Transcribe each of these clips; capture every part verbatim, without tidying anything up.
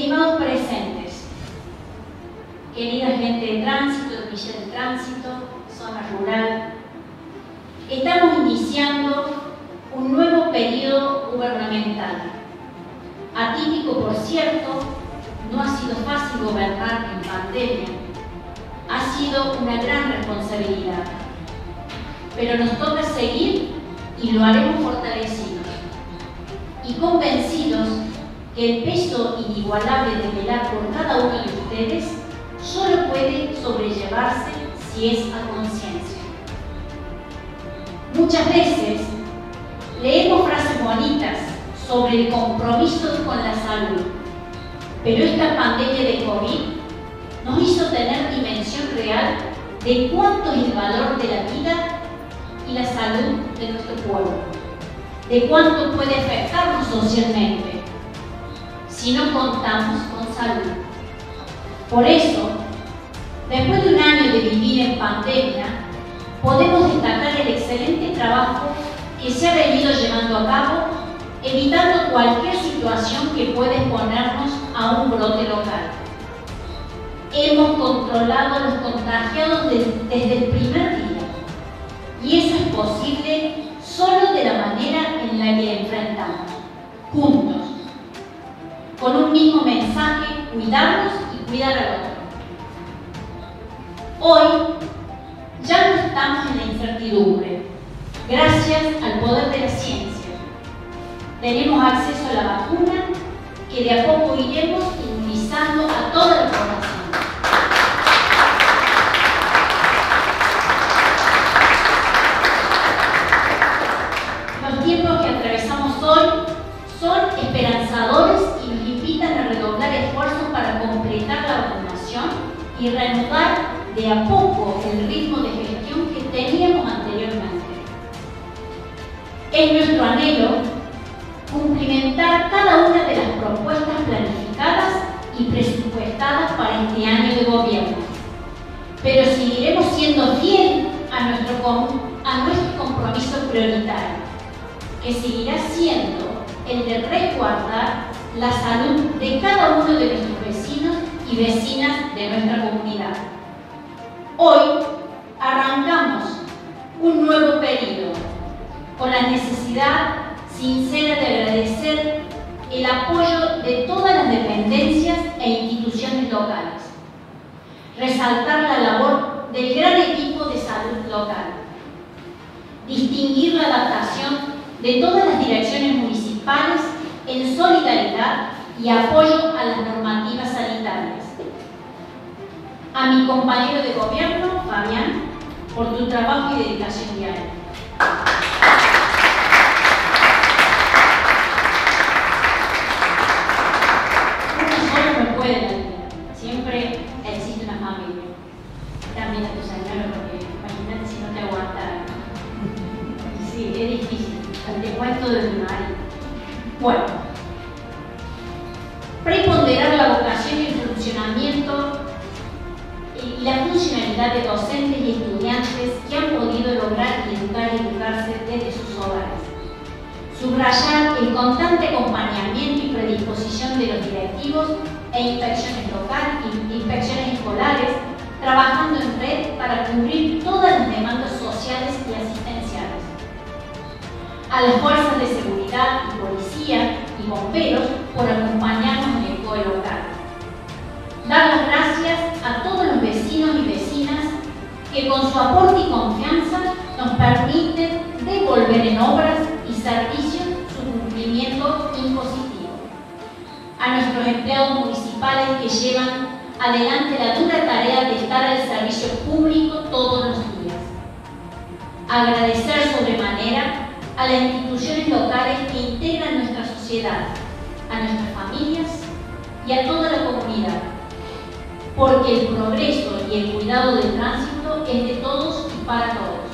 Estimados presentes, querida gente de tránsito, de Villa del Tránsito, zona rural, estamos iniciando un nuevo periodo gubernamental. Atípico, por cierto, no ha sido fácil gobernar en pandemia, ha sido una gran responsabilidad, pero nos toca seguir y lo haremos fortalecidos y convencidos que el peso inigualable de velar por cada uno de ustedes solo puede sobrellevarse si es a conciencia. Muchas veces leemos frases bonitas sobre el compromiso con la salud, pero esta pandemia de COVID nos hizo tener dimensión real de cuánto es el valor de la vida y la salud de nuestro pueblo, de cuánto puede afectarnos socialmente si no contamos con salud. Por eso, después de un año de vivir en pandemia, podemos destacar el excelente trabajo que se ha venido llevando a cabo, evitando cualquier situación que pueda exponernos a un brote local. Hemos controlado a los contagiados de, desde el primer día, y eso es posible solo de la manera en la que enfrentamos, juntos, con un mismo mensaje: cuidarnos y cuidar al otro. Hoy ya no estamos en la incertidumbre, gracias al poder de la ciencia. Tenemos acceso a la vacuna que de a poco iremos inmunizando a toda la población. Los tiempos que atravesamos hoy son esperanzadores y nos invitan a redoblar esfuerzos para completar la vacunación y reanudar de a poco el ritmo de gestión que teníamos anteriormente. Es nuestro anhelo cumplimentar cada una de las propuestas planificadas y presupuestadas para este año de gobierno, pero seguiremos siendo fieles a nuestro, a nuestro compromiso prioritario, que seguirá siendo el de resguardar la salud de cada uno de nuestros vecinos y vecinas de nuestra comunidad. Hoy arrancamos un nuevo periodo con la necesidad sincera de agradecer el apoyo de todas las dependencias e instituciones locales, resaltar la labor del gran equipo de salud local, distinguir la adaptación de todas las direcciones municipales en solidaridad y apoyo a las normativas sanitarias. A mi compañero de gobierno, Fabián, por tu trabajo y dedicación diaria. Uno solo no puede la vida. Siempre existe una familia. También a tu señora, porque imagínate si no te aguantara. Sí, es difícil. Te cuento de mi marido. Bueno, preponderar la vocación y el funcionamiento y la funcionalidad de docentes y estudiantes que han podido lograr y educar y educarse desde sus hogares. Subrayar el constante acompañamiento y predisposición de los directivos e inspecciones locales e inspecciones escolares, trabajando en red para cubrir todas las demandas sociales y asistenciales. A las fuerzas de seguridad y policía y bomberos por acompañarnos en el C O E local. Dar las gracias a todos los vecinos y vecinas que con su aporte y confianza nos permiten devolver en obras y servicios su cumplimiento impositivo. A nuestros empleados municipales que llevan adelante la dura tarea de estar al servicio público todos los días. Agradecer sobremanera a las instituciones locales que integran nuestra sociedad, a nuestras familias y a toda la comunidad, porque el progreso y el cuidado del tránsito es de todos y para todos.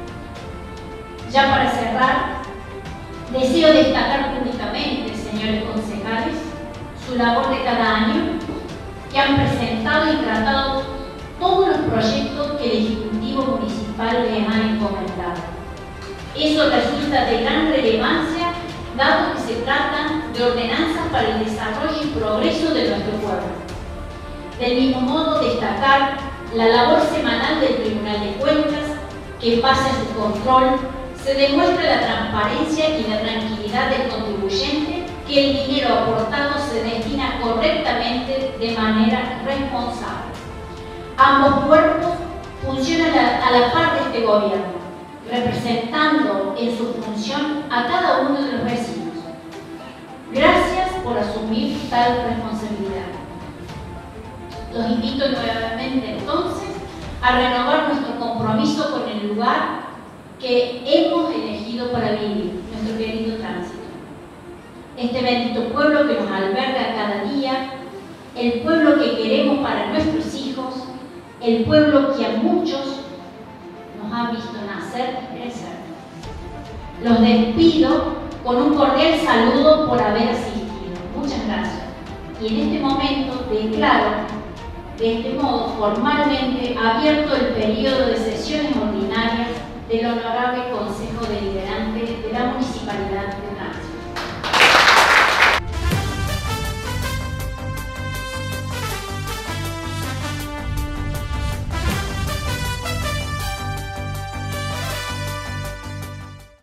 Ya para cerrar, deseo destacar públicamente, señores concejales, su labor de cada año, que han presentado y tratado todos los proyectos que el Ejecutivo Municipal les ha encomendado. Eso resulta de gran relevancia, dado que se tratan de ordenanzas para el el desarrollo y progreso de nuestro pueblo. Del mismo modo, destacar la labor semanal del Tribunal de Cuentas, que en base a su control se demuestra la transparencia y la tranquilidad del contribuyente, que el dinero aportado se destina correctamente de manera responsable. Ambos cuerpos funcionan a la par de este gobierno, representando en su función a cada uno de los vecinos. Gracias por asumir tal responsabilidad. Los invito nuevamente entonces a renovar nuestro compromiso con el lugar que hemos elegido para vivir, nuestro querido tránsito. Este bendito pueblo que nos alberga cada día, el pueblo que queremos para nuestros hijos, el pueblo que a muchos nos ha visto nacer y crecer. Los despido con un cordial saludo por haber asistido. Muchas gracias. Y en este momento declaro de este modo formalmente abierto el periodo de sesiones ordinarias del Honorable Consejo Deliberante de la Municipalidad de